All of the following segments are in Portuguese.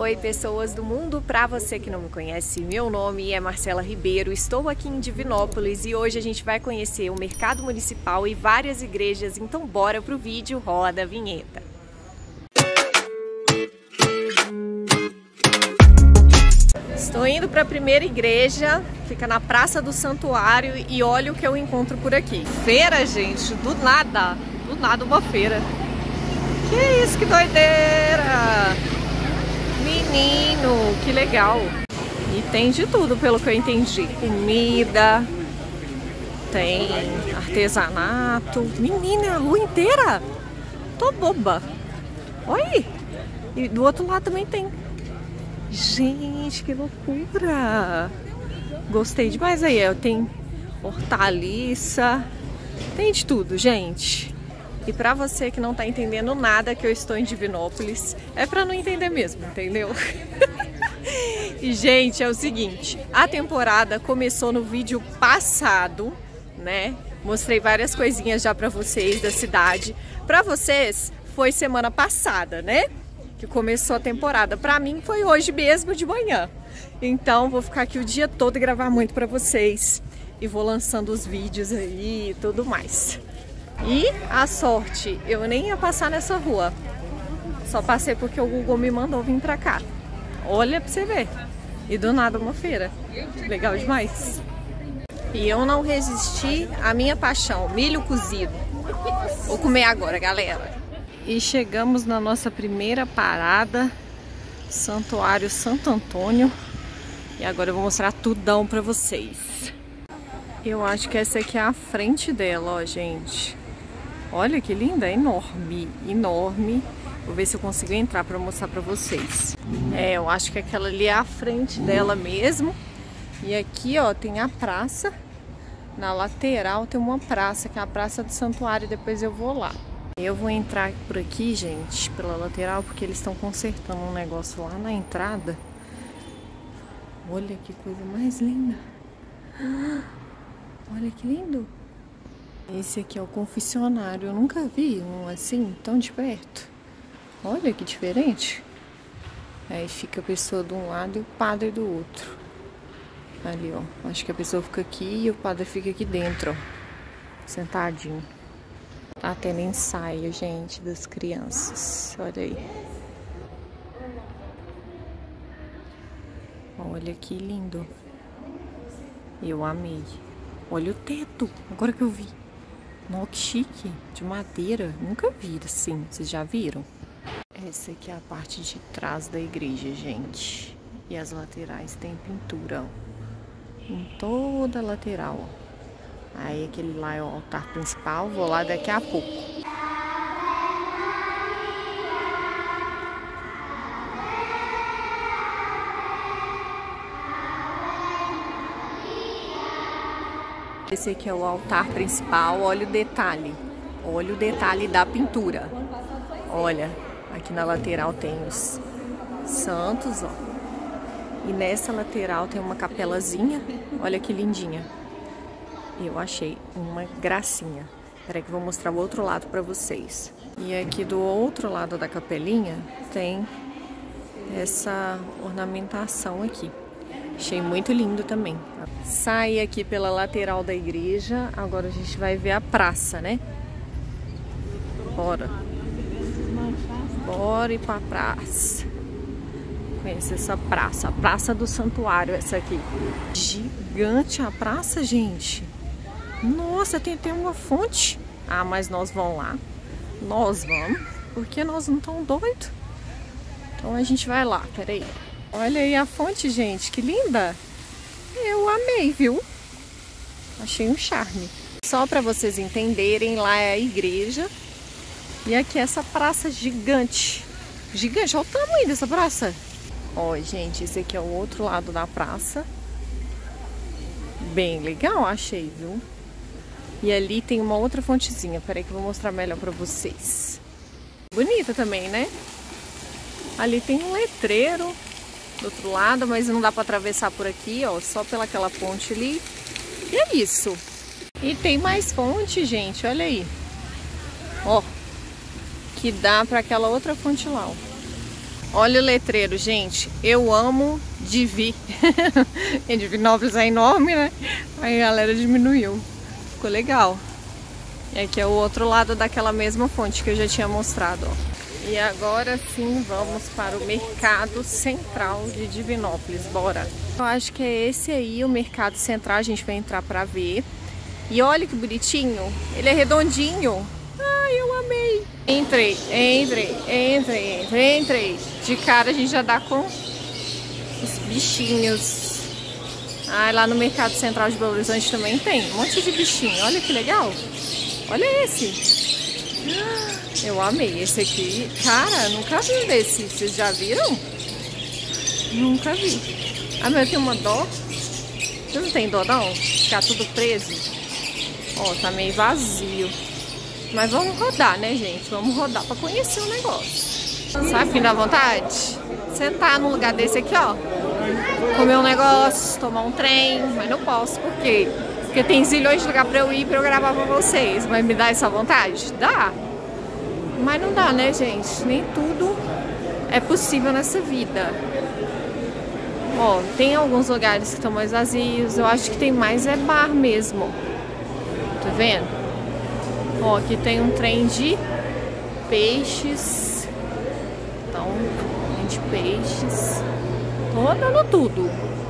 Oi pessoas do mundo, para você que não me conhece, meu nome é Marcela Ribeiro, estou aqui em Divinópolis e hoje a gente vai conhecer o mercado municipal e várias igrejas, então bora pro vídeo, roda a vinheta. Estou indo para a primeira igreja, fica na Praça do Santuário e olha o que eu encontro por aqui. Feira, gente, do nada uma feira. Que isso, que doideira! Menino, que legal! E tem de tudo, pelo que eu entendi. Comida, tem artesanato. Menina, a rua inteira! Tô boba! Olha aí! E do outro lado também tem. Gente, que loucura! Gostei demais aí, tem hortaliça, tem de tudo, gente. E pra você que não tá entendendo nada que eu estou em Divinópolis, é pra não entender mesmo, entendeu? E, gente, é o seguinte, a temporada começou no vídeo passado, né? Mostrei várias coisinhas já pra vocês da cidade. Pra vocês, foi semana passada, né? Que começou a temporada. Pra mim, foi hoje mesmo de manhã. Então, vou ficar aqui o dia todo e gravar muito pra vocês. E vou lançando os vídeos aí e tudo mais. E a sorte, eu nem ia passar nessa rua. Só passei porque o Google me mandou vir pra cá. Olha pra você ver. E do nada uma feira. Legal demais. E eu não resisti à minha paixão, milho cozido. Vou comer agora, galera. E chegamos na nossa primeira parada, Santuário Santo Antônio. E agora eu vou mostrar tudão pra vocês. Eu acho que essa aqui é a frente dela, ó, gente. Olha que linda, é enorme, enorme. Vou ver se eu consigo entrar pra mostrar pra vocês. É, eu acho que aquela ali é a frente dela mesmo. E aqui, ó, tem a praça. Na lateral tem uma praça, que é a Praça do Santuário, depois eu vou lá. Eu vou entrar por aqui, gente, pela lateral, porque eles estão consertando um negócio lá na entrada. Olha que coisa mais linda. Olha que lindo. Esse aqui é o confessionário. Eu nunca vi um assim, tão de perto. Olha que diferente. Aí fica a pessoa de um lado e o padre do outro. Ali, ó. Acho que a pessoa fica aqui e o padre fica aqui dentro, ó. Sentadinho. Tá tendo ensaio, gente, das crianças. Olha aí. Olha que lindo. Eu amei. Olha o teto. Agora que eu vi. Nossa, que chique. De madeira. Nunca vi assim. Vocês já viram? Essa aqui é a parte de trás da igreja, gente. E as laterais tem pintura, ó. Em toda a lateral, ó. Aí aquele lá é o altar principal, vou lá daqui a pouco. Esse aqui é o altar principal, olha o detalhe. Olha o detalhe da pintura. Olha, aqui na lateral tem os santos, ó. E nessa lateral tem uma capelazinha, olha que lindinha. Eu achei uma gracinha. Peraí que eu vou mostrar o outro lado pra vocês. E aqui do outro lado da capelinha tem essa ornamentação aqui. Achei muito lindo também. Saí aqui pela lateral da igreja. Agora a gente vai ver a praça, né? Bora. Bora ir pra praça. Conhecer essa praça. A Praça do Santuário, essa aqui. Gigante a praça, gente. Nossa, tem até uma fonte. Ah, mas nós vamos lá. Nós vamos. Porque nós não estamos doidos. Então a gente vai lá, peraí. Olha aí a fonte, gente. Que linda. Eu amei, viu? Achei um charme. Só para vocês entenderem, lá é a igreja. E aqui é essa praça gigante. Gigante, olha o tamanho dessa praça. Ó, gente, esse aqui é o outro lado da praça. Bem legal, achei, viu? E ali tem uma outra fontezinha. Peraí que eu vou mostrar melhor pra vocês. Bonita também, né? Ali tem um letreiro do outro lado, mas não dá pra atravessar por aqui, ó. Só pelaquela ponte ali. E é isso. E tem mais fonte, gente. Olha aí. Ó. Que dá pra aquela outra fonte lá, ó. Olha o letreiro, gente. Eu amo Divi. E Divinópolis é enorme, né? Aí a galera diminuiu. Ficou legal. E aqui é o outro lado daquela mesma fonte que eu já tinha mostrado, ó. E agora sim vamos para o Mercado Central de Divinópolis. Bora! Eu acho que é esse aí o Mercado Central. A gente vai entrar para ver. E olha que bonitinho. Ele é redondinho. Ai, eu amei! Entrei. De cara a gente já dá com os bichinhos. Ah, lá no Mercado Central de Belo Horizonte também tem um monte de bichinho. Olha que legal. Olha esse. Eu amei esse aqui. Cara, nunca vi um desse. Vocês já viram? Nunca vi. Ah, mas eu tenho uma dó. Você não tem dó não? Ficar tudo preso. Ó, tá meio vazio. Mas vamos rodar, né, gente? Vamos rodar pra conhecer o negócio. Sabe o que dá vontade? Sentar num lugar desse aqui, ó. Comer um negócio, tomar um trem. Mas não posso, por quê? Porque tem zilhões de lugar pra eu ir pra eu gravar pra vocês. Mas me dá essa vontade? Dá. Mas não dá, né, gente? Nem tudo é possível nessa vida. Ó, tem alguns lugares que estão mais vazios. Eu acho que tem mais é bar mesmo. Tá vendo? Ó, aqui tem um trem de peixes. Então, trem de peixes. Tô rodando tudo.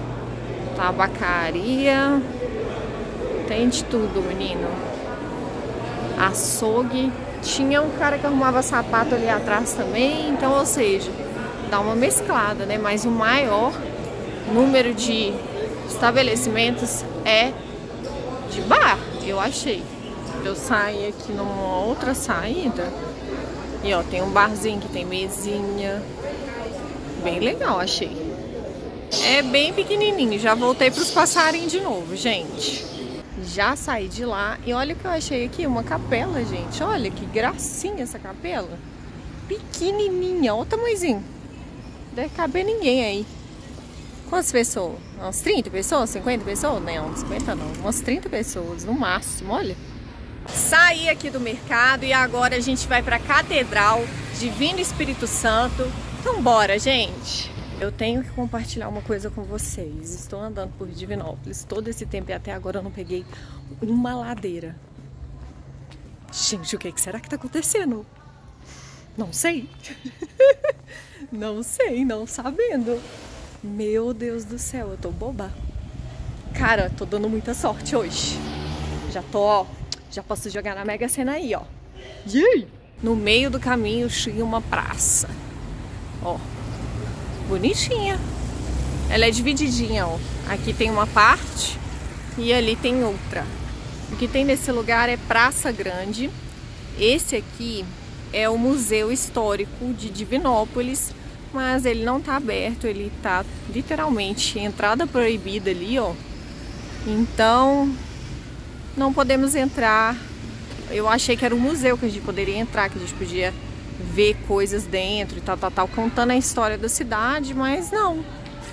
Tabacaria. Tem de tudo, menino. Açougue. Tinha um cara que arrumava sapato ali atrás também. Então, ou seja, dá uma mesclada, né? Mas o maior número de estabelecimentos é de bar, eu achei. Eu saí aqui numa outra saída. E ó, tem um barzinho que tem mesinha. Bem legal, achei. É bem pequenininho. Já voltei para os passarinhos de novo, gente. Já saí de lá e olha o que eu achei aqui, uma capela, gente. Olha que gracinha essa capela. Pequenininha, olha o tamanhozinho. Deve caber ninguém aí. Quantas pessoas? Umas 30 pessoas? 50 pessoas? Não, 50 não. Umas 30 pessoas no máximo, olha. Saí aqui do mercado e agora a gente vai para a Catedral Divino Espírito Santo. Então bora, gente. Eu tenho que compartilhar uma coisa com vocês. Estou andando por Divinópolis todo esse tempo e até agora eu não peguei uma ladeira. Gente, o que será que está acontecendo? Não sei. Não sei, não sabendo. Meu Deus do céu, eu tô boba. Cara, tô dando muita sorte hoje. Já tô, ó, já posso jogar na Mega Sena aí, ó. Yay! No meio do caminho tinha uma praça. Ó. Bonitinha. Ela é divididinha, ó. Aqui tem uma parte e ali tem outra. O que tem nesse lugar é Praça Grande. Esse aqui é o Museu Histórico de Divinópolis, mas ele não tá aberto, ele tá literalmente entrada proibida ali, ó. Então, não podemos entrar. Eu achei que era um museu que a gente poderia entrar, que a gente podia ver coisas dentro e tal, contando a história da cidade, mas não.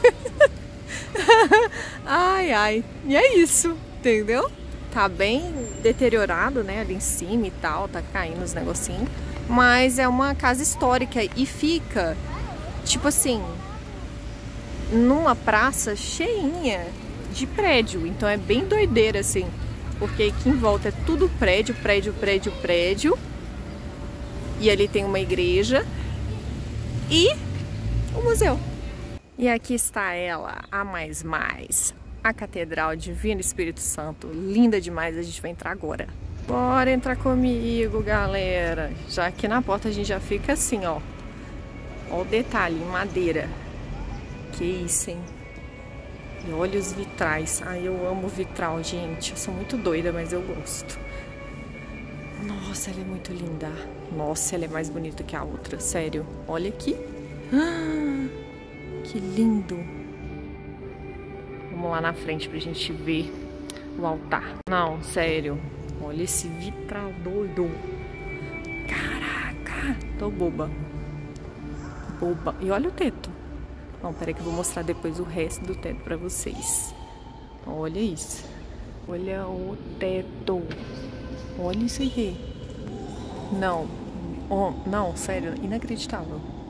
Ai, ai. E é isso, entendeu? Tá bem deteriorado, né, ali em cima e tal, tá caindo os negocinhos. Mas é uma casa histórica e fica, tipo assim, numa praça cheinha de prédio. Então é bem doideira, assim. Porque aqui em volta é tudo prédio, prédio, prédio, prédio. E ali tem uma igreja e o museu. E aqui está ela, a a Catedral Divino Espírito Santo. Linda demais, a gente vai entrar agora. Bora entrar comigo, galera. Já aqui na porta a gente já fica assim, ó. Ó o detalhe, em madeira. Que isso, hein? E olha os vitrais. Ai, eu amo vitral, gente. Eu sou muito doida, mas eu gosto. Nossa, ela é muito linda. Nossa, ela é mais bonita que a outra, sério. Olha aqui. Ah, que lindo. Vamos lá na frente pra gente ver o altar. Não, sério. Olha esse vitral doido. Caraca, tô boba. Boba. E olha o teto. Não, peraí que eu vou mostrar depois o resto do teto pra vocês. Olha isso. Olha o teto. Olha isso aqui. Não, oh, não, sério, inacreditável.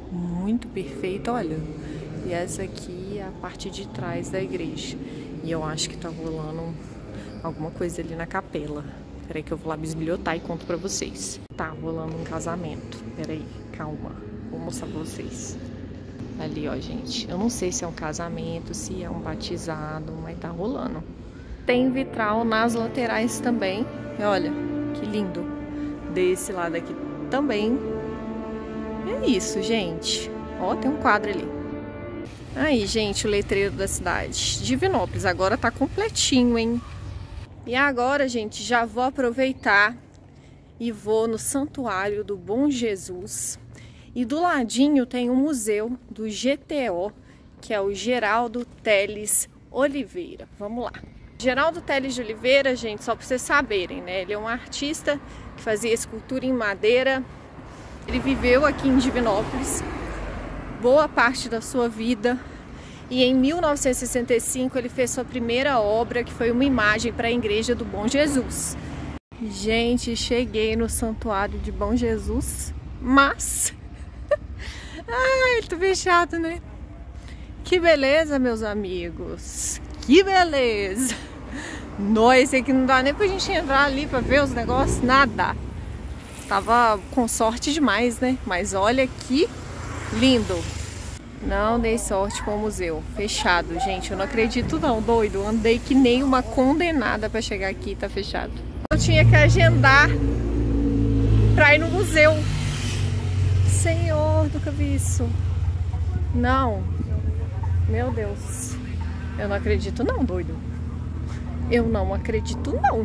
muito perfeita, olha. E essa aqui é a parte de trás da igreja. E eu acho que tá rolando alguma coisa ali na capela. Peraí que eu vou lá bisbilhotar e conto pra vocês. Tá rolando um casamento. Peraí, calma. Vou mostrar pra vocês. Ali, ó, gente. Eu não sei se é um casamento, se é um batizado, mas tá rolando. Tem vitral nas laterais também. E olha, que lindo. Desse lado aqui também. É isso, gente. Ó, tem um quadro ali. Aí, gente, o letreiro da cidade. Divinópolis. Agora tá completinho, hein? E agora, gente, já vou aproveitar e vou no Santuário do Bom Jesus. E do ladinho tem um museu do GTO, que é o Geraldo Teles Oliveira. Vamos lá. Geraldo Teles de Oliveira, gente, só para vocês saberem, né? Ele é um artista que fazia escultura em madeira. Ele viveu aqui em Divinópolis boa parte da sua vida. E em 1965 ele fez sua primeira obra, que foi uma imagem para a Igreja do Bom Jesus. Gente, cheguei no Santuário de Bom Jesus, mas... Ai, tô fechado, né? Que beleza, meus amigos. Que beleza. Nossa, aqui não dá nem pra gente entrar ali pra ver os negócios, nada. Tava com sorte demais, né? Mas olha que lindo. Não dei sorte com o museu. Fechado, gente. Eu não acredito não, doido. Andei que nem uma condenada pra chegar aqui, tá fechado. Eu tinha que agendar pra ir no museu. Senhor, nunca vi isso. Não. Meu Deus. Eu não acredito não, doido. Eu não acredito não.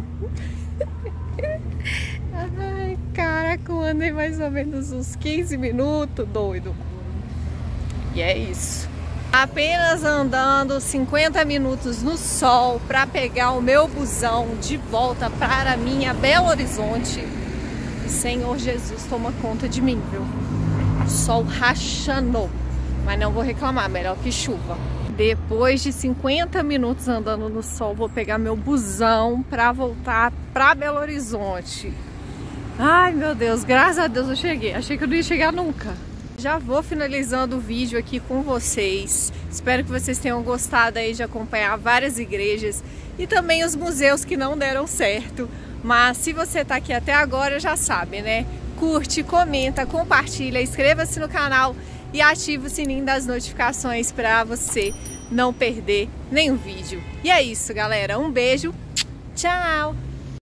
Ai, caraca, eu andei mais ou menos uns 15 minutos, doido. E é isso. Apenas andando 50 minutos no sol para pegar o meu busão de volta para a minha Belo Horizonte. E Senhor Jesus toma conta de mim, viu? Sol rachando. Mas não vou reclamar, melhor que chuva. Depois de 50 minutos andando no sol, vou pegar meu busão para voltar para Belo Horizonte. Ai, meu Deus, graças a Deus eu cheguei. Achei que eu não ia chegar nunca. Já vou finalizando o vídeo aqui com vocês. Espero que vocês tenham gostado aí de acompanhar várias igrejas e também os museus que não deram certo. Mas se você tá aqui até agora, já sabe, né? Curte, comenta, compartilha, inscreva-se no canal e ative o sininho das notificações para você não perder nenhum vídeo. E é isso, galera. Um beijo. Tchau!